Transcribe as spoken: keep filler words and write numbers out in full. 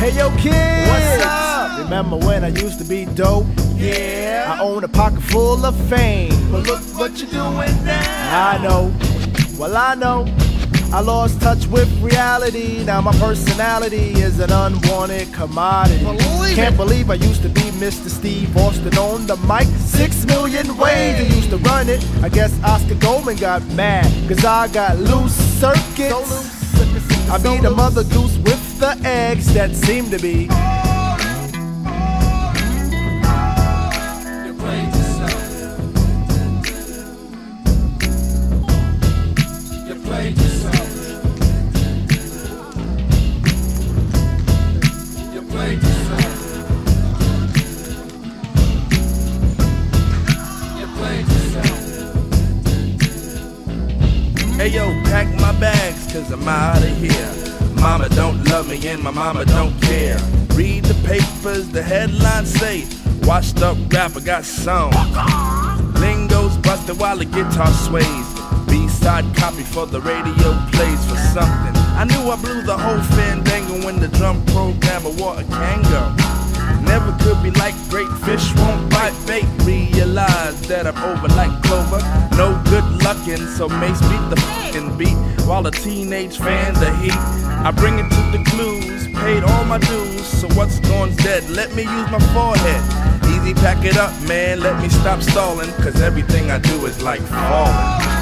Hey yo kids, What's up? Remember when I used to be dope? Yeah. I own a pocket full of fame. But look what you're doing now. I know, well I know, I lost touch with reality. Now my personality is an unwanted commodity. Believe Can't it. believe I used to be Mister Steve Austin on the mic. Six million ways I used to run it. I guess Oscar Goldman got mad, cause I got loose circuits. So loose. I be the mother goose with the eggs that seem to be. You played yourself. You played yourself. You played yourself. You played yourself. Hey yo, pack my bags, cause I'm out of here. Mama don't love me and my mama don't care. Read the papers, the headlines say washed up rapper got song. Lingo's busted while the guitar sways. B-side copy for the radio plays for something. I knew I blew the whole fandango when the drum programmer wore a Kango. Never could be like great fish won't bite bait. Realize that I'm over like Clover. No good luckin', so Mace beat the fucking beat while the teenage fans the heat. I bring it to the clues, paid all my dues, so what's gone's dead? Let me use my forehead. Easy, pack it up, man. Let me stop stalling, cause everything I do is like falling.